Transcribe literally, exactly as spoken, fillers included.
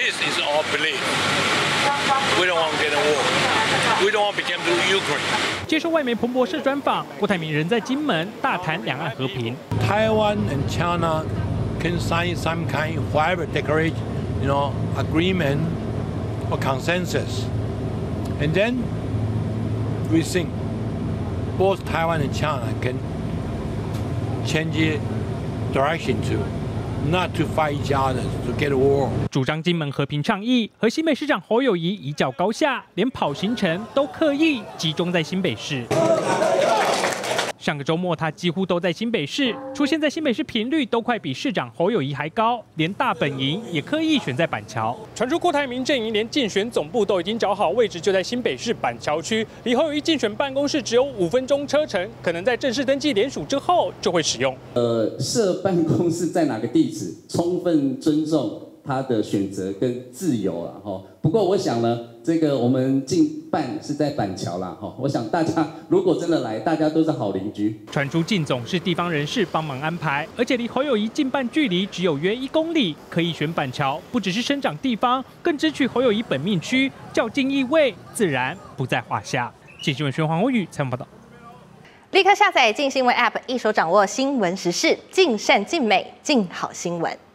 Peace is our belief. We don't want to get a war. We don't want to become Ukraine. 接受外媒彭博社专访，郭台铭仍在金门大谈两岸和平。 Taiwan and China can sign some kind of whatever declaration, you know, agreement or consensus, and then we think both Taiwan and China can change direction to not to fight each other, to get a war. 主张金门和平倡议和新北市长侯友宜一较高下，连跑行程都刻意集中在新北市。上个周末，他几乎都在新北市，出现在新北市频率都快比市长侯友宜还高，连大本营也刻意选在板桥。传出郭台铭阵营连竞选总部都已经找好位置，就在新北市板桥区，离侯友宜竞选办公室只有五分钟车程，可能在正式登记联署之后就会使用。 呃，设办公室在哪个地址，充分尊重他的选择跟自由啊，哈。不过我想呢，这个我们进办是在板桥啦，哈。我想大家如果真的来，大家都是好邻居。 传出靳总是地方人士帮忙安排，而且离侯友宜进办距离只有约一公里，可以选板桥，不只是生长地方，更支取侯友宜本命区，较劲意味自然不在话下。记者新闻宣黄国宇采访报道。 立刻下载镜新闻 App， 一手掌握新闻时事，尽善尽美，尽好新闻。